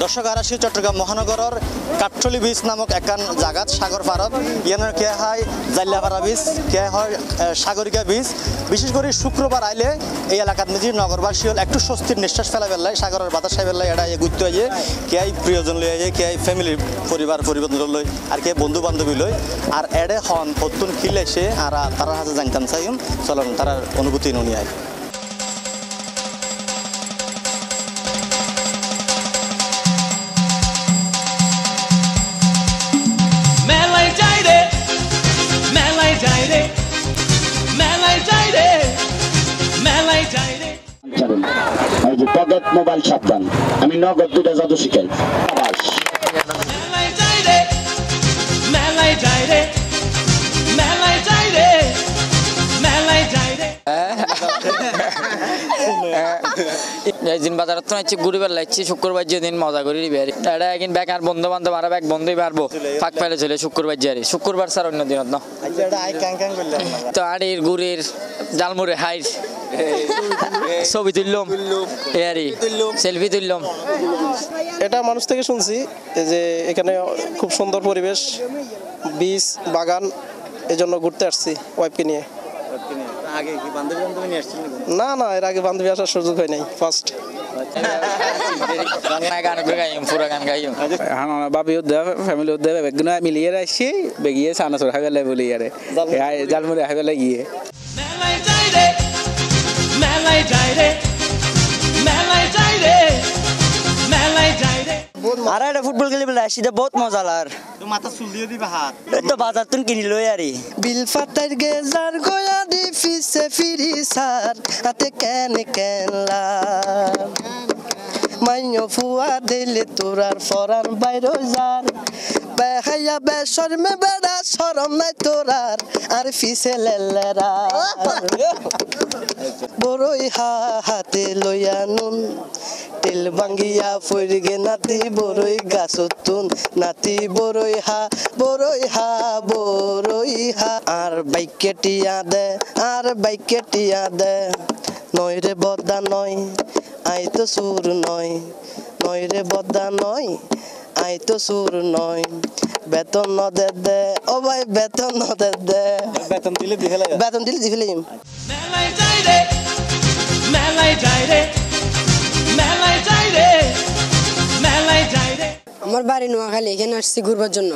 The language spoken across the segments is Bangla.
দর্শক আরাশি চট্টগ্রাম মহানগরের কাঠলি বীজ নামক একান জায়গাত সাগর পারত ইয়ানোর কে হয় জাল্লাপাড়া বীজ কে হয় সাগরিকা বীজ বিশেষ করে শুক্রবার আইলে এই এলাকাত মেজি নগরবাসী হল একটু স্বস্তির নিঃশ্বাস ফেলা বেলায় সাগরের বাতাস খাই বেলায় এটা গুরুত্ব আইয়ে কে প্রিয়জন লই আইয়ে কে ফ্যামিলির পরিবার লই আর কে বন্ধু বান্ধবী লই আর এডে হন পত্তুন খিলে সে আর তারা হাতে জানতাম চাইম চলন তার অনুভূতি নিয়ে আয় পকেট মোবাইল সাবধান আমি নগদ দুটা জাদু শিখাই বাজারত ঘুরিবার লাগছি শুক্রবার যেদিন মজা করি এটা একদিন বেকার বন্ধু বান্ধব আর এক বন্ধুই পারবো ফাঁক পেলে চলে শুক্রবার যারি শুক্রবার স্যার অন্য দিনত না তো আড়ির গুড়ির জালমুড়ে হাইর ছবি তুললাম সেলফি তুললাম। এটা মানুষ থেকে শুনছি যে এখানে খুব সুন্দর পরিবেশ বীজ বাগান এজন্য ঘুরতে আসছি ওয়াইফকে নিয়ে। না না এর আগে বান্ধবী আসার সুযোগ হয় নাই ফার্স্ট বাবি ফ্যামিলি বেগুনা মিলিয়ে আসছি বেগিয়ে সানাসুর হাইবেলা বলি আরে জালমুড়ি হাইবেলা গিয়ে আর এটা ফুটবল খেলি বলে আসি বহুত মজা লার মাথা চুল দিয়ে দিবা হাত তো বাজার তুন কিনি লই আরি বিল ফাটার গেজার গোয়া দি ফিসে ফিরি সার হাতে কেন কেনলা মাইনো ফুয়া দিলে তোরার ফরান বাইর যার বেহাইয়া বেশরমে বেড়া শরম নাই তোরার আর ফিসে লেলেরা বড়ই হাতে লইয়া নুন তেল ভাঙ্গিয়া ফইরগে নাতি বড়ই গাছতুন নাতি বড়ই হা আর বাইকেটিয়া দে নয় রে বদা নয় আই তো সুর নয় রে বদা নয় আই তো সুর নয় বেতন ন দে ও ভাই বেতন ন দে বেতন দিলে দিফেলাম আমার বাড়ি নোয়াখালী এখানে আসছি ঘুরবার জন্য।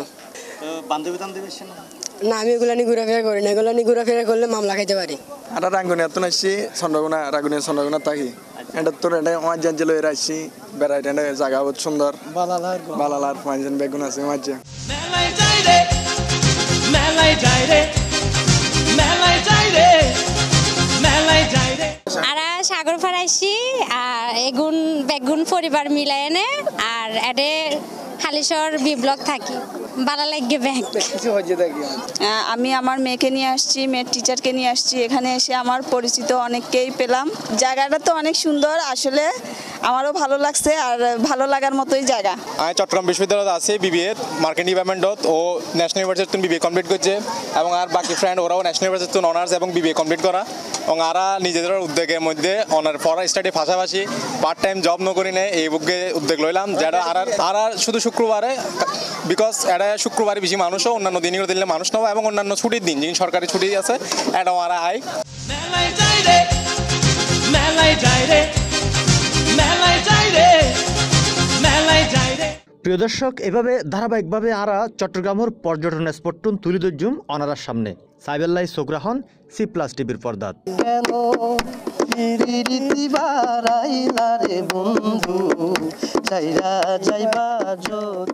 না আমি এগুলো নিয়ে ঘোরাফেরা করি না, এগুলো নিয়ে ঘোরাফেরা করলে মামলা খাইতে পারি। আর রাঙ্গুনিয়া তো আসছি চন্দ্রগুনা থাকি এটা তোর এটা আমার জানছিল এর আসছি বেড়াই এটা জায়গা বহুত সুন্দর বালালার পাঁচজন বেগুন আছে মাঝে আর সাগর ফারাইছি আর এগুন বেগুন পরিবার মিলাই এনে আর এডে হালিশর বি ব্লক থাকি ভালো লাগে ব্যাগ আমি আমার মেয়েকে নিয়ে আসছি, মেয়ের টিচারকে নিয়ে আসছি। এখানে এসে আমার পরিচিত অনেককেই পেলাম। জায়গাটা তো অনেক সুন্দর, আসলে আমারও ভালো লাগছে আর ভালো লাগার মতোই জায়গা। আমি চট্টগ্রাম বিশ্ববিদ্যালয়ত আছি বিবিএ মার্কেটিং ডিপার্টমেন্টত ও ন্যাশনাল ইউনিভার্সিটি বিবিএ কমপ্লিট করছে এবং আর বাকি ফ্রেন্ড ওরাও ন্যাশনাল ইউনিভার্সিটি অনার্স এবং বিবিএ কমপ্লিট করা এবং আরা নিজেদের উদ্যোগের মধ্যে অনার পড়া স্টাডির পাশাপাশি পার্ট টাইম জব নকরি নেয় এই বুকে উদ্যোগ লইলাম যেটা আর শুধু শুক্রবারে বিকজ এটা শুক্রবারে বেশি মানুষও অন্যান্য দিনগুলো দিলে মানুষ নেওয়া এবং অন্যান্য ছুটির দিন যিনি সরকারি ছুটি আছে এটাও আরা আয়। প্রিয় দর্শক এভাবে ধারাবাহিকভাবে আরা চট্টগ্রামের পর্যটন স্পটটুন তুলি দর্জুম অনারার সামনে সাইবেল্লাই সোগ্রাহন C+ টিভির পর্দাত বন্ধু